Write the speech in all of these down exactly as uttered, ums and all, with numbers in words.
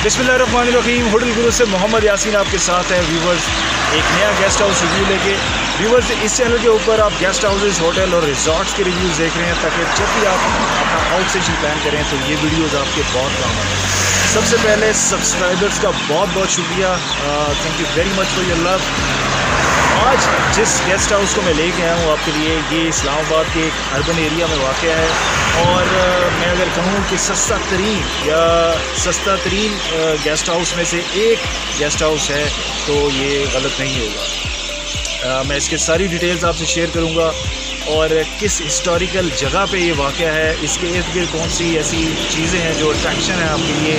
बिस्मिल्लाहिर्रहमानिर्रहीम। होटल गुरु से मोहम्मद यासीन आपके साथ है व्यूवर्स, एक नया गेस्ट हाउस रिव्यू लेके। व्यूवर्स, इस चैनल के ऊपर आप गेस्ट हाउसेस, होटल और रिजॉर्ट्स के रिव्यूज़ देख रहे हैं ताकि जब भी आप अपना आउट स्टेशन प्लान करें तो ये वीडियोज़ आपके बहुत काम आए। सबसे पहले सब्सक्राइबर्स का बहुत बहुत शुक्रिया, thank you very much for your love. आज जिस गेस्ट हाउस को मैं लेके आया हूँ आपके लिए, ये इस्लामाबाद के एक अर्बन एरिया में वाक़ है और मैं अगर कहूँ कि सस्ता तरीन या सस्ता तरीन गेस्ट हाउस में से एक गेस्ट हाउस है तो ये गलत नहीं होगा। मैं इसके सारी डिटेल्स आपसे शेयर करूँगा और किस हिस्टोरिकल जगह पे ये वाक़ है, इसके इर्द गिर्द कौन सी ऐसी चीज़ें हैं जो अट्रैक्शन है आपके लिए।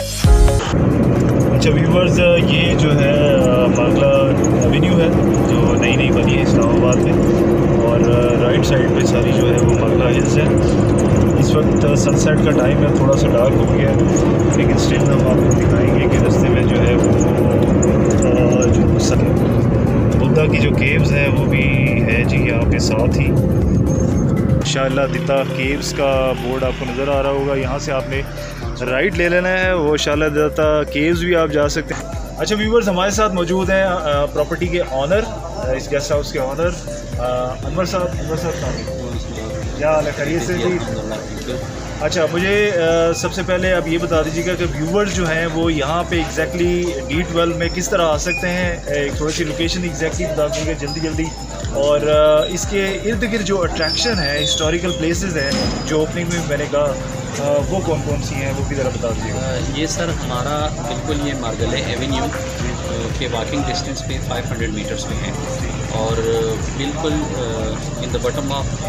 अच्छा व्यूवर्स, ये जो है बांग्ला एवेन्यू है जो नई नई बनी है इस्लामाबाद में और राइट साइड पे सारी जो है वो बांग्ला हिल्स है। इस वक्त सनसेट का टाइम है, थोड़ा सा डार्क हो गया है लेकिन स्टिल हम आपको दिखाएंगे कि रास्ते में जो है वो जो बुद्धा की जो केव्स हैं वो भी है जी यहाँ पे साथ ही। शाला दिता केव्स का बोर्ड आपको नज़र आ रहा होगा, यहाँ से आपने राइट ले लेना है, वो शाला दिता केव्स भी आप जा सकते हैं। अच्छा व्यूवर्स, हमारे साथ मौजूद हैं प्रॉपर्टी के ऑनर, इस गेस्ट हाउस के ऑनर अनवर साहब। अनवर साहब क्या हाल है, खैरियत से जी? अच्छा, मुझे आ, सबसे पहले आप ये बता दीजिएगा कि व्यूवर्स जो हैं वो यहाँ पे एग्जैक्टली डी ट्वेल्व में किस तरह आ सकते हैं, एक थोड़ी सी लोकेशन एग्जैक्टली बता दीजिएगा जल्दी जल्दी, और आ, इसके इर्द गिर्द जो अट्रैक्शन है, हिस्टोरिकल प्लेसेस हैं जो ओपनिंग में मैंने कहा आ, वो कौन कौन सी हैं वो भी ज़रा बता दीजिएगा। ये सर हमारा बिल्कुल ये मार्गले एवेन्यू के वॉकिंग डिस्टेंस पे पाँच सौ मीटर्स पे है और बिल्कुल in the bottom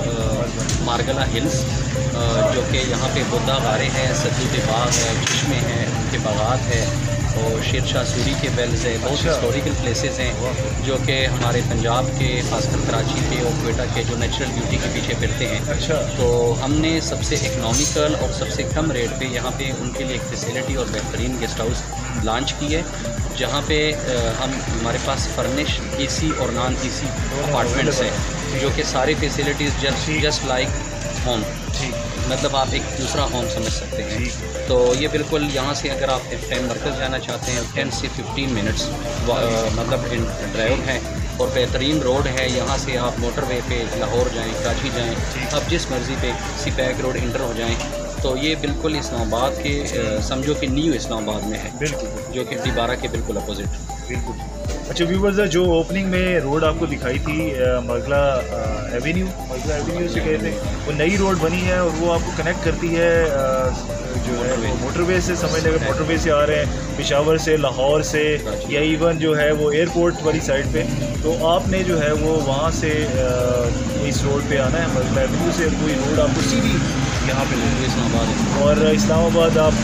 of Margalla hills, जो कि यहाँ पे बुद्धा गारे हैं, सद्दू के बाग है, चश्मे हैं, उनके बागात है और शेर शाह सूरी के वेल्स है। बहुत हिस्टोरिकल प्लेसेस हैं जो कि हमारे पंजाब के, खासकर कराची के और क्वेटा के जो नेचुरल ब्यूटी के पीछे फिरते हैं। अच्छा, तो हमने सबसे इकनॉमिकल और सबसे कम रेट पे यहाँ पे उनके लिए एक फैसिलिटी और बेहतरीन गेस्ट हाउस लॉन्च की है, जहाँ पे हम हमारे पास फर्निश एसी और नॉन एसी अपार्टमेंट्स हैं जो कि सारी facilities just just like home, मतलब आप एक दूसरा होम समझ सकते हैं। तो ये बिल्कुल यहाँ से अगर आप टाइम मरकज़ जाना चाहते हैं टेन से फिफ्टीन मिनट्स मतलब ड्राइव है और बेहतरीन रोड है। यहाँ से आप मोटरवे पे लाहौर जाएं, कराची जाएं, आप जिस मर्ज़ी पे सिपैक रोड इंटर हो जाएं तो ये बिल्कुल इस्लामाबाद के समझो कि न्यू इस्लामाबाद में है, बिल्कुल जो कि डी बारह के बिल्कुल अपोजिट। बिल्कुल। अच्छा व्यूवर्स, जो ओपनिंग में रोड आपको दिखाई थी मगला एवेन्यू, मगला एवेन्यू से गए थे, वो नई रोड बनी है और वो आपको कनेक्ट करती है जो है वो मोटरवे से, समझ लेगा मोटरवे से आ रहे हैं पेशावर से, लाहौर से, या इवन जो है वो एयरपोर्ट वाली साइड पे, तो आपने जो है वो वहाँ से इस रोड पे आना है मगला एवेन्यू से, कोई रोड आपको सीधी यहाँ पे लेंगे इस्लामाबाद और इस्लामाबाद आप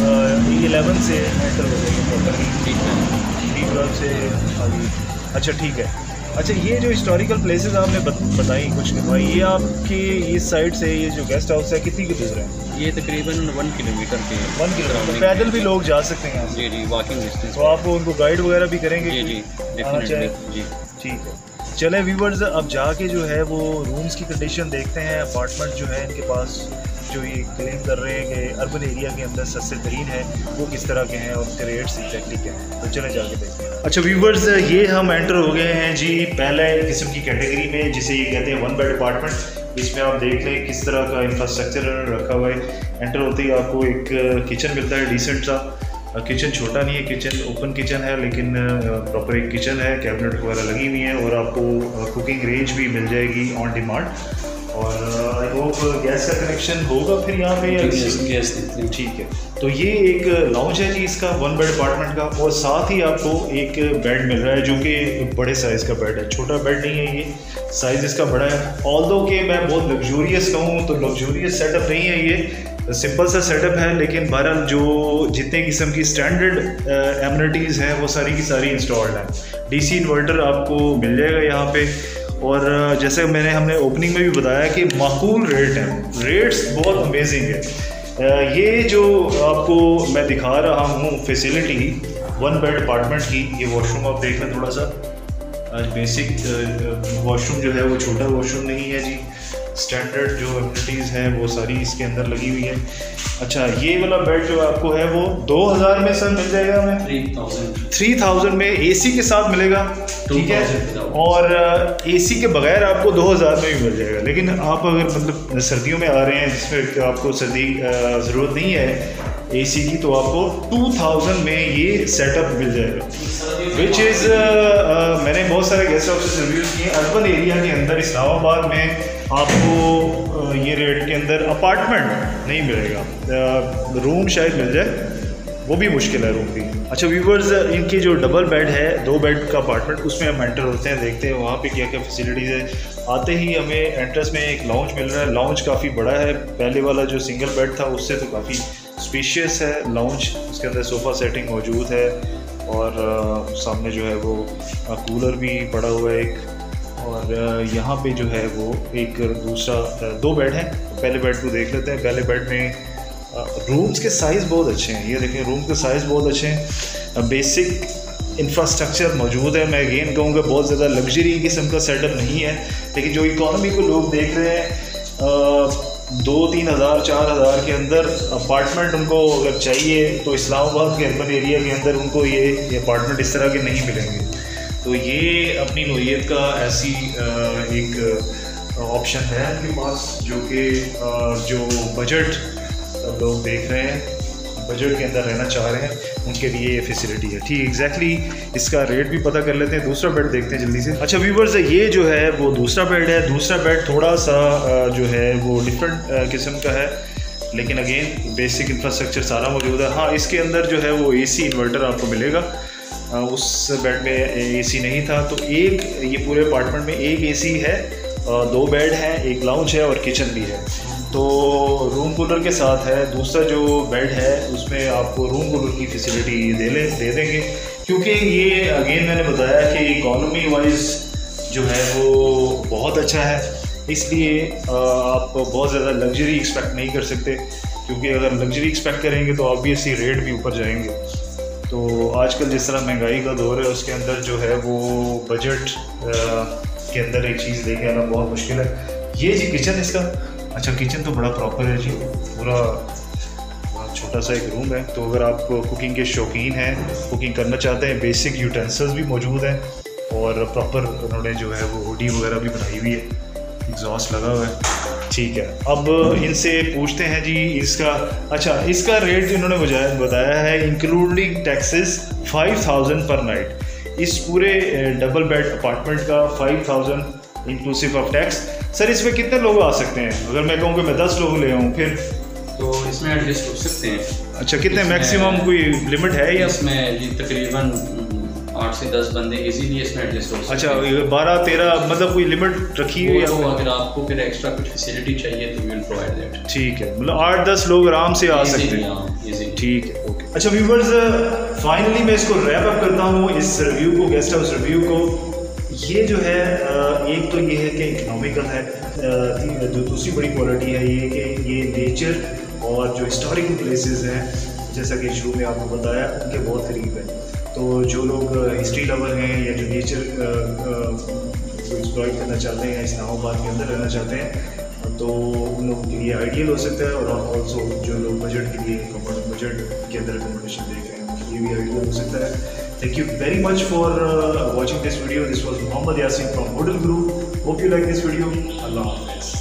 ई इलेवन से एंटर हो जाएंगे प्रॉपरली डी ट्वेल्व से आगे। अच्छा ठीक है। अच्छा, ये जो हिस्टोरिकल प्लेसेस आपने बताई कुछ भाई, ये आपके इस साइड से ये जो गेस्ट हाउस है कितनी की दूर है? ये तकरीबन वन किलोमीटर के वन किलोमीटर पैदल भी लोग जा सकते हैं? जी जी, वॉकिंग डिस्टेंस। तो आप उनको गाइड वगैरह भी करेंगे? जी जी जी ठीक है। चले व्यूवर्स, अब जाके जो है वो रूम्स की कंडीशन देखते हैं, अपार्टमेंट जो है इनके पास जो ये क्लेम कर रहे हैं कि अर्बन एरिया के अंदर सस्ते तरीन है, वो किस तरह के हैं और उनके रेट्स एग्जैक्टली क्या हैं, तो चले जाके देखते हैं। अच्छा व्यूवर्स, ये हम एंटर हो गए हैं जी पहले किस्म की कैटेगरी में, जिसे ये कहते हैं वन बेड अपार्टमेंट। इसमें आप देख लें किस तरह का इंफ्रास्ट्रक्चर रखा हुआ है। एंटर होते ही आपको एक किचन मिलता है डिसेंट सा, किचन छोटा नहीं है, किचन ओपन किचन है लेकिन प्रॉपर एक किचन है, कैबिनेट वगैरह लगी हुई है और आपको कुकिंग रेंज भी मिल जाएगी ऑन डिमांड। और आई होप गैस का कनेक्शन होगा फिर यहाँ पे, गैस ठीक है। तो ये एक लॉन्च है जी इसका वन बेड अपार्टमेंट का, और साथ ही आपको एक बेड मिल रहा है जो कि बड़े साइज़ का बेड है, छोटा बेड नहीं है, ये साइज़ इसका बड़ा है। ऑल्दो कि मैं बहुत लग्जूरियस कहूँ तो लग्जूरियस सेटअप नहीं है, ये सिंपल सा सेटअप है, लेकिन बहरहाल जो जितने किस्म की स्टैंडर्ड एमिनिटीज़ हैं वो सारी की सारी इंस्टॉल्ड हैं। डीसी इन्वर्टर आपको मिल जाएगा यहाँ पे, और जैसे मैंने हमने ओपनिंग में भी बताया कि माकूल रेट हैं, रेट्स बहुत अमेजिंग है। ये जो आपको मैं दिखा रहा हूँ फैसिलिटी वन बेड अपार्टमेंट की, ये वॉशरूम आप देख लें थोड़ा सा, बेसिक वॉशरूम जो है वो छोटा वॉशरूम नहीं है जी, स्टैंडर्ड जो एमिनिटीज़ हैं वो सारी इसके अंदर लगी हुई है। अच्छा, ये वाला बेड जो आपको है वो दो हज़ार में सर मिल जाएगा हमें, थ्री थाउजेंड थ्री थाउजेंड में एसी के साथ मिलेगा, ठीक है। और एसी के बगैर आपको दो हज़ार में भी मिल जाएगा। लेकिन आप अगर मतलब सर्दियों में आ रहे हैं जिसमें आपको सर्दी ज़रूरत नहीं है एसी की, तो आपको टू थाउजेंड में ये सेटअप मिल जाएगा, विच इज़ मैंने बहुत सारे गेस्ट हाउस से रिव्यूज़ किए। अर्बन एरिया के अंदर इस्लामाबाद में आपको uh, ये रेट के अंदर अपार्टमेंट नहीं मिलेगा, रूम uh, शायद मिल जाए, वो भी मुश्किल है रूम की। अच्छा व्यूवर्स, इनकी जो डबल बेड है, दो बेड का अपार्टमेंट, उसमें हम एंटर होते हैं, देखते हैं वहाँ पे क्या क्या फैसिलिटीज़ है। आते ही हमें एंट्रेंस में एक लाउंज मिल रहा है। लाउंज काफ़ी बड़ा है, पहले वाला जो सिंगल बेड था उससे तो काफ़ी स्पेशियस है लाउंज। उसके अंदर सोफ़ा सेटिंग मौजूद है और आ, सामने जो है वो आ, कूलर भी पड़ा हुआ है एक। और आ, यहाँ पे जो है वो एक दूसरा आ, दो बेड हैं। पहले बेड को देख लेते हैं। पहले बेड में रूम्स के साइज़ बहुत अच्छे हैं, ये देखें रूम के साइज़ बहुत अच्छे हैं, बेसिक इंफ्रास्ट्रक्चर मौजूद है। मैं अगेन कहूँगा बहुत ज़्यादा लग्जरी किस्म का सेटअप नहीं है, लेकिन जो इकॉनमी को लोग देख रहे हैं, आ, दो तीन हज़ार चार हज़ार के अंदर अपार्टमेंट उनको अगर चाहिए तो इस्लामाबाद के अर्बन एरिया के अंदर उनको ये ये अपार्टमेंट इस तरह के नहीं मिलेंगे। तो ये अपनी नोयत का ऐसी एक ऑप्शन है आपके पास, जो कि जो बजट लोग देख रहे हैं, बजट के अंदर रहना चाह रहे हैं, उनके लिए ये फैसिलिटी है। ठीक एग्जैक्टली इसका रेट भी पता कर लेते हैं। दूसरा बेड देखते हैं जल्दी से। अच्छा व्यूवर्स, ये जो है वो दूसरा बेड है। दूसरा बेड थोड़ा सा जो है वो डिफरेंट किस्म का है, लेकिन अगेन बेसिक इंफ्रास्ट्रक्चर सारा मौजूद है। हाँ, इसके अंदर जो है वो एसी इन्वर्टर आपको मिलेगा, उस बेड में एसी नहीं था। तो एक ये पूरे अपार्टमेंट में एक एसी है, दो बेड हैं, एक लाउंज है और किचन भी है, तो रूम कूलर के साथ है। दूसरा जो बेड है उसमें आपको रूम कूलर की फैसिलिटी दे ले दे देंगे, क्योंकि ये अगेन मैंने बताया कि इकॉनमी वाइज जो है वो बहुत अच्छा है, इसलिए आप बहुत ज़्यादा लग्जरी एक्सपेक्ट नहीं कर सकते, क्योंकि अगर लग्जरी एक्सपेक्ट करेंगे तो ऑब्वियसली रेट भी ऊपर जाएंगे। तो आजकल जिस तरह महंगाई का दौर है, उसके अंदर जो है वो बजट के अंदर एक चीज़ लेके आना बहुत मुश्किल है। ये जी किचन इसका, अच्छा किचन तो बड़ा प्रॉपर है जी, पूरा छोटा सा एक रूम है। तो अगर आप कुकिंग के शौकीन हैं, कुकिंग करना चाहते हैं, बेसिक यूटेंसिल्स भी मौजूद हैं और प्रॉपर उन्होंने जो है वो हुडी वगैरह भी बनाई हुई है, एग्जॉस्ट लगा हुआ है। ठीक है, अब इनसे पूछते हैं जी इसका। अच्छा, इसका रेट जो इन्होंने बताया बताया है including taxes five thousand per night. इस पूरे डबल बेड अपार्टमेंट का five thousand inclusive of tax. Sir इसमें कितने लोग आ सकते हैं? अगर मैं कहूँ कि मैं दस लोग ले आऊँ फिर तो इसमें एडजस्ट हो सकते हैं। अच्छा, कितने मैक्सिमम कोई लिमिट है या इसमें जी तकरीबन आठ से दस बंदे इजीली इसमें एडजस्ट हो सकते अच्छा, हैं। अच्छा, बारह तेरह मतलब कोई लिमिट रखी हुई है? तो अगर आपको फिर एक्स्ट्रा कुछ फैसिलिटी चाहिए तो वी विल प्रोवाइड दैट। ठीक है, मतलब आठ दस लोग आराम से आ सकते हैं। ठीक है, ओके। अच्छा व्यूवर्स, फाइनली मैं इसको रैप अप करता हूँ इस रिव्यू को, गेस्ट हाउस रिव्यू को। ये जो है एक तो ये है कि इकोनॉमिकल है, जो दूसरी बड़ी क्वालिटी है ये कि ये नेचर और जो हिस्टोरिकल प्लेसेस हैं, जैसा कि शुरू में आपको बताया, उनके बहुत करीब है। तो जो लोग हिस्ट्री लवर हैं या जो नेचर को एक्सप्लॉइट करना चाहते हैं या इस्लामाबाद के अंदर रहना चाहते हैं, तो उन लोगों के लिए आइडियल हो सकता है। और ऑल्सो जो लोग बजट के लिए बजट के अंदर अकोमोडेशन देख रहे हैं, उनके लिए भी आइडियल हो सकता है। Thank you very much for uh, watching this video. This was Mohammad Yasin from Hotel Group. Hope you like this video. Allah Hafiz.